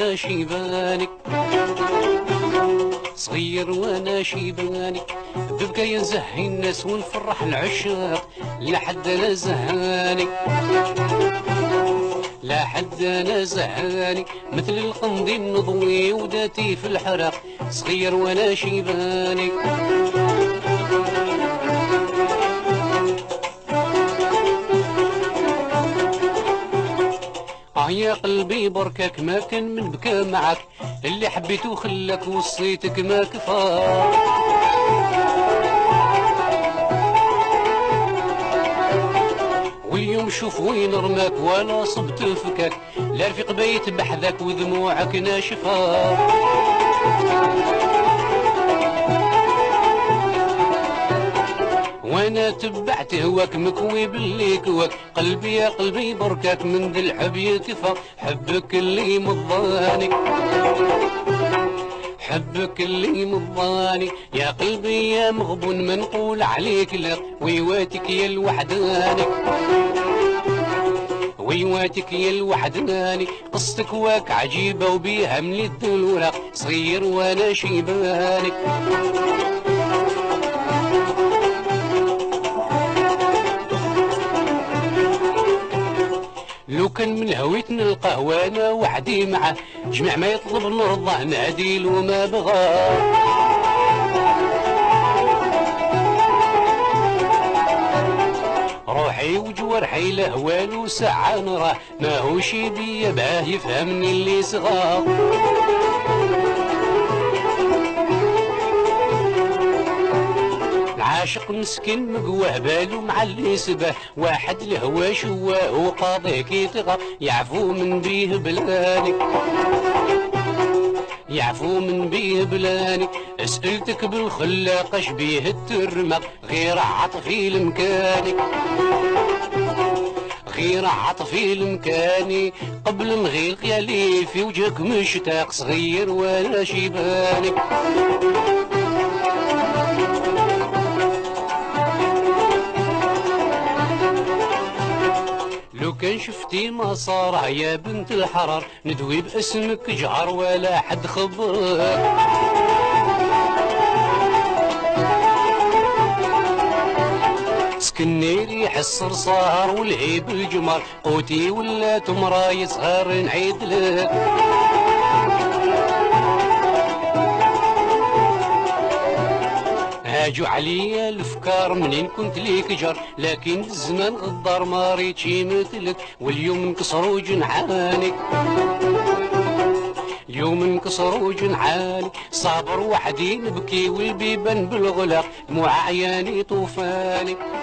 وانا شيباني، صغير وانا شيباني، ببكى ينزهي الناس ونفرح العشاق، لا حد انا زهاني، لا حد انا زهاني، مثل القنديل نضوي وداتي في الحرق، صغير وانا شيباني. يا قلبي بركاك ما كان من بكى معك، اللي حبيته خلاك وصيتك ما كفى، واليوم شوف وين رماك ولا صبت فكاك، لا رفيق بيت بحذاك ودموعك ناشفة، وانا تبعت هواك مكوي باللي كواك، قلبي يا قلبي بركاك من ذي الحب يكفى، حبك اللي مضاني، حبك اللي مضاني، يا قلبي يا مغبون ما نقول عليك لا، ويواتك يا الوحداني، ويواتك يا الوحداني، قصتك واك عجيبة وبيها من الدلورة، صغير وانا شيباني. لو كان من هويتنا القهوة انا وحدي معه، جميع ما يطلب نرضى نعديل وما بغى، روحي وجوارحي لهوال وساعة نراه، ما هو شي بيا باه يفهمني اللي صغار، عاشق مسكين مقواه بالو مع اللي سباه، واحد الهوا شواه وقاضيه كي تغى، يعفو من بيه بلاني، يعفو من بيه بلاني، اسألتك بالخلاق اش بيه الترمق، غير عطفي المكاني، غير عطفي المكاني، قبل نغير خيالي في وجهك مشتاق، صغير ولا شيباني. لو كان شفتي ما صار يا بنت الحرار، ندوي باسمك جهر ولا حد خبرك، سكني ريح الصرصار والهيب الجمر، قوتي ولا تمراي صغار نعيد لك، هاجوا عليا الافكار منين كنت ليك جار، لكن الزمان غدار ما ريتش مثلك، واليوم انكسروا جنحاني، اليوم انكسروا جنحاني، صابر وحدي نبكي والبيبان بالغلاق، دموع عياني طوفاني.